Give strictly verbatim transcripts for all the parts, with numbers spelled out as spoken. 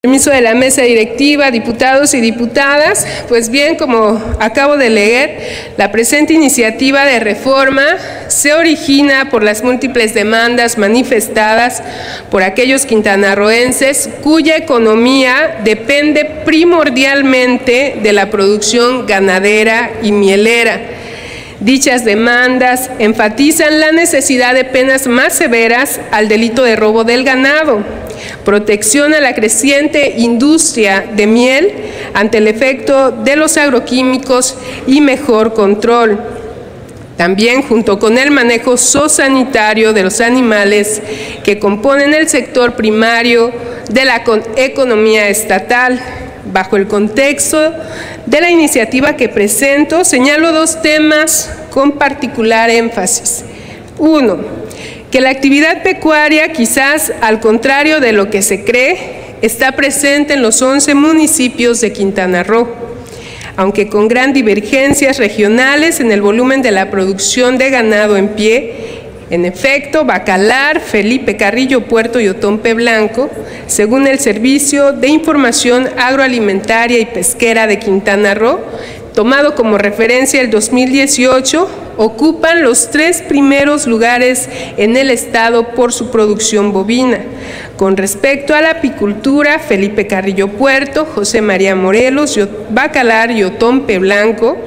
Permiso de la mesa directiva, diputados y diputadas, pues bien, como acabo de leer, la presente iniciativa de reforma se origina por las múltiples demandas manifestadas por aquellos quintanarroenses cuya economía depende primordialmente de la producción ganadera y mielera. Dichas demandas enfatizan la necesidad de penas más severas al delito de robo del ganado, protección a la creciente industria de miel ante el efecto de los agroquímicos y mejor control. También, junto con el manejo zoosanitario de los animales que componen el sector primario de la economía estatal. Bajo el contexto de la iniciativa que presento, señalo dos temas con particular énfasis. Uno, que la actividad pecuaria, quizás al contrario de lo que se cree, está presente en los once municipios de Quintana Roo, aunque con gran divergencias regionales en el volumen de la producción de ganado en pie. En efecto, Bacalar, Felipe Carrillo Puerto y Otompe Blanco, según el Servicio de Información Agroalimentaria y Pesquera de Quintana Roo, tomado como referencia el dos mil dieciocho, ocupan los tres primeros lugares en el estado por su producción bovina. Con respecto a la apicultura, Felipe Carrillo Puerto, José María Morelos, Bacalar y Otompe Blanco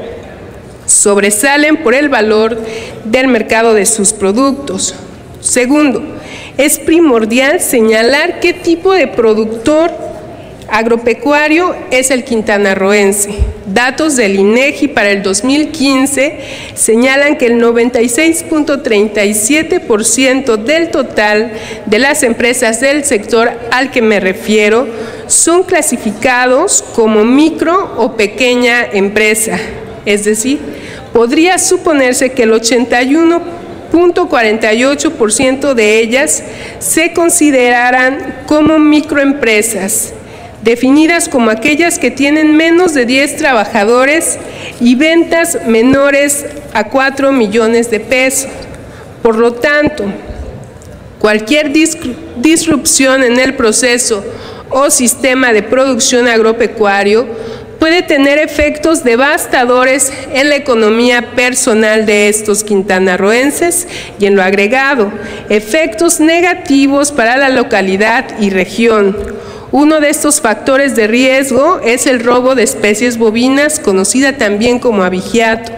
sobresalen por el valor del mercado de sus productos. Segundo, es primordial señalar qué tipo de productor agropecuario es el quintanarroense. Datos del INEGI para el dos mil quince señalan que el noventa y seis punto treinta y siete por ciento del total de las empresas del sector al que me refiero son clasificados como micro o pequeña empresa. Es decir, podría suponerse que el ochenta y uno punto cuarenta y ocho por ciento de ellas se considerarán como microempresas, definidas como aquellas que tienen menos de diez trabajadores y ventas menores a cuatro millones de pesos. Por lo tanto, cualquier disrupción en el proceso o sistema de producción agropecuario puede tener efectos devastadores en la economía personal de estos quintanarroenses y, en lo agregado, efectos negativos para la localidad y región. Uno de estos factores de riesgo es el robo de especies bovinas, conocida también como abigeato.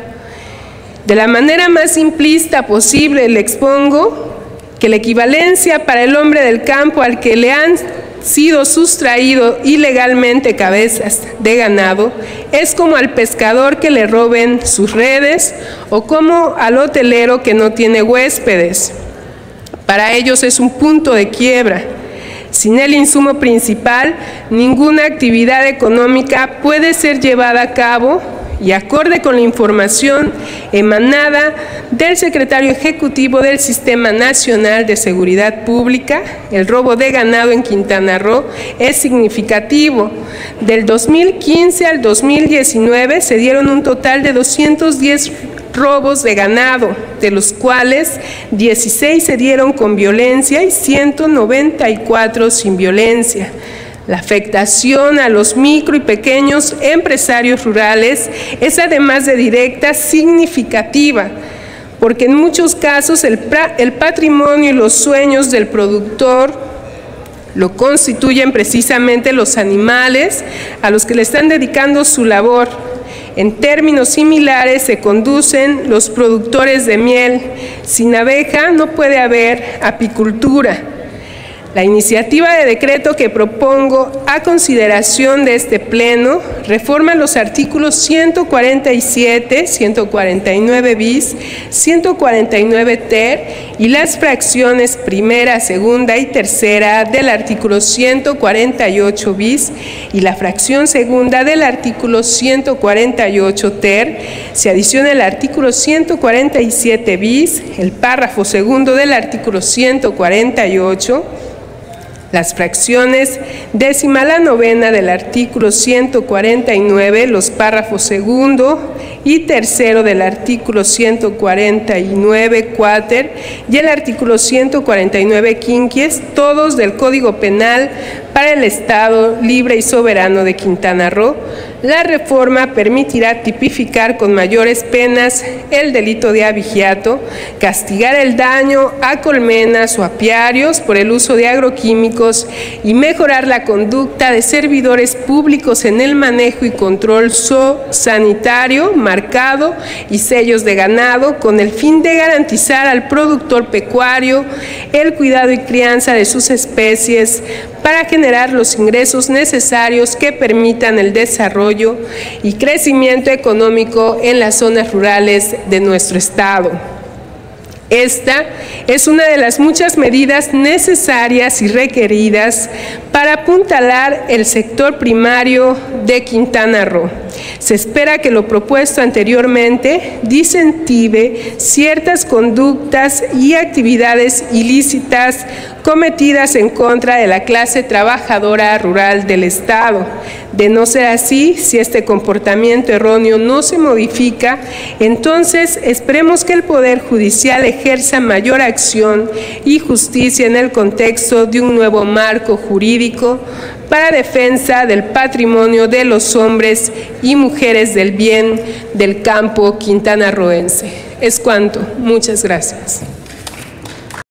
De la manera más simplista posible le expongo que la equivalencia para el hombre del campo al que le han sido sustraído ilegalmente cabezas de ganado es como al pescador que le roben sus redes o como al hotelero que no tiene huéspedes. Para ellos es un punto de quiebra. Sin el insumo principal, ninguna actividad económica puede ser llevada a cabo, y acorde con la información emanada del secretario ejecutivo del Sistema Nacional de Seguridad Pública, el robo de ganado en Quintana Roo es significativo. Del dos mil quince al dos mil diecinueve se dieron un total de doscientos diez robos de ganado, de los cuales dieciséis se dieron con violencia y ciento noventa y cuatro sin violencia. La afectación a los micro y pequeños empresarios rurales es, además de directa, significativa, porque en muchos casos el, el patrimonio y los sueños del productor lo constituyen precisamente los animales a los que le están dedicando su labor. En términos similares se conducen los productores de miel. Sin abeja no puede haber apicultura. La iniciativa de decreto que propongo a consideración de este Pleno reforma los artículos ciento cuarenta y siete, ciento cuarenta y nueve bis, ciento cuarenta y nueve ter y las fracciones primera, segunda y tercera del artículo ciento cuarenta y ocho bis y la fracción segunda del artículo ciento cuarenta y ocho ter. Se adiciona el artículo ciento cuarenta y siete bis, el párrafo segundo del artículo ciento cuarenta y ocho, las fracciones décima a la novena del artículo ciento cuarenta y nueve, los párrafos segundo y tercero del artículo ciento cuarenta y nueve cuater y el artículo ciento cuarenta y nueve quinquies, todos del Código Penal, para el Estado libre y soberano de Quintana Roo. La reforma permitirá tipificar con mayores penas el delito de abigeato, castigar el daño a colmenas o apiarios por el uso de agroquímicos y mejorar la conducta de servidores públicos en el manejo y control sanitario, marcado y sellos de ganado, con el fin de garantizar al productor pecuario el cuidado y crianza de sus especies para generar los ingresos necesarios que permitan el desarrollo y crecimiento económico en las zonas rurales de nuestro estado. Esta es una de las muchas medidas necesarias y requeridas para apuntalar el sector primario de Quintana Roo. Se espera que lo propuesto anteriormente disincentive ciertas conductas y actividades ilícitas cometidas en contra de la clase trabajadora rural del Estado. De no ser así, si este comportamiento erróneo no se modifica, entonces esperemos que el Poder Judicial ejerza mayor acción y justicia en el contexto de un nuevo marco jurídico para defensa del patrimonio de los hombres y mujeres del bien del campo quintanarroense. Es cuanto. Muchas gracias.